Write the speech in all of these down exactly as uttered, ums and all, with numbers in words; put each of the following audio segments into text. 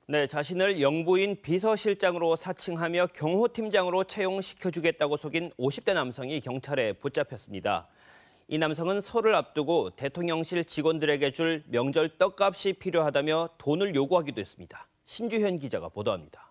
네, 자신을 영부인 비서실장으로 사칭하며 경호팀장으로 채용시켜주겠다고 속인 오십 대 남성이 경찰에 붙잡혔습니다. 이 남성은 설을 앞두고 대통령실 직원들에게 줄 명절 떡값이 필요하다며 돈을 요구하기도 했습니다. 신주현 기자가 보도합니다.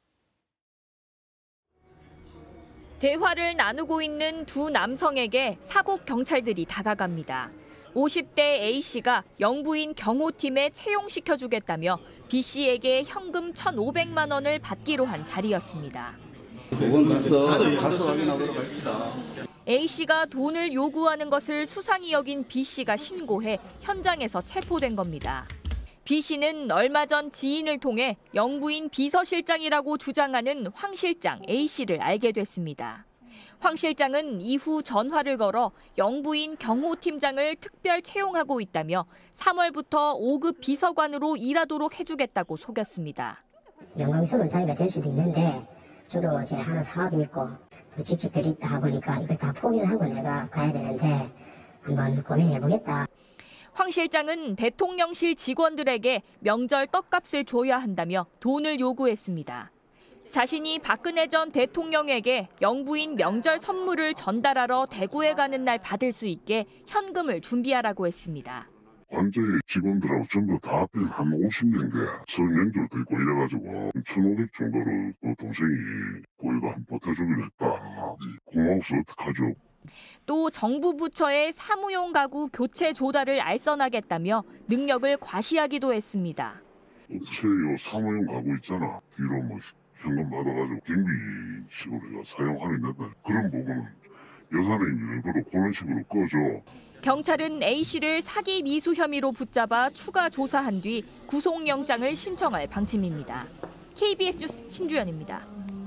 대화를 나누고 있는 두 남성에게 사복 경찰들이 다가갑니다. 오십 대 A씨가 영부인 경호팀에 채용시켜주겠다며 B씨에게 현금 천오백만 원을 받기로 한 자리였습니다. 그건 가서, 가서 확인하도록 합시다. A씨가 돈을 요구하는 것을 수상히 여긴 B씨가 신고해 현장에서 체포된 겁니다. B씨는 얼마 전 지인을 통해 영부인 비서실장이라고 주장하는 황 실장 A씨를 알게 됐습니다. 황 실장은 이후 전화를 걸어 영부인 경호팀장을 특별 채용하고 있다며 삼월부터 오 급 비서관으로 일하도록 해주겠다고 속였습니다. 영광스러운 자리가 될 수도 있는데 저도 제 하나 사업이 있고 또 직책들이 있다 보니까 이걸 다 포기를 하고 내가 가야 되는데 한번 고민해보겠다. 황 실장은 대통령실 직원들에게 명절 떡값을 줘야 한다며 돈을 요구했습니다. 자신이 박근혜 전 대통령에게 영부인 명절 선물을 전달하러 대구에 가는 날 받을 수 있게 현금을 준비하라고 했습니다. 관저의 직원들하고 전부 다 한 오십 명대 설 명절도 있고 이래가지고 천오백 정도로 그 동생이 고의가 한 보태주기로 했다. 고마워서 어떡하죠? 또 정부 부처의 사무용 가구 교체 조달을 알선하겠다며 능력을 과시하기도 했습니다. 업체요 사무용 가구 있잖아. 뒤로 뭐 현금 받아가지고 경비식으로 해가 사용하면 된다. 그런 부분은 예산의 일부러 그런 식으로 꺼줘. 경찰은 A씨를 사기 미수 혐의로 붙잡아 추가 조사한 뒤 구속영장을 신청할 방침입니다. 케이비에스 뉴스 신주연입니다.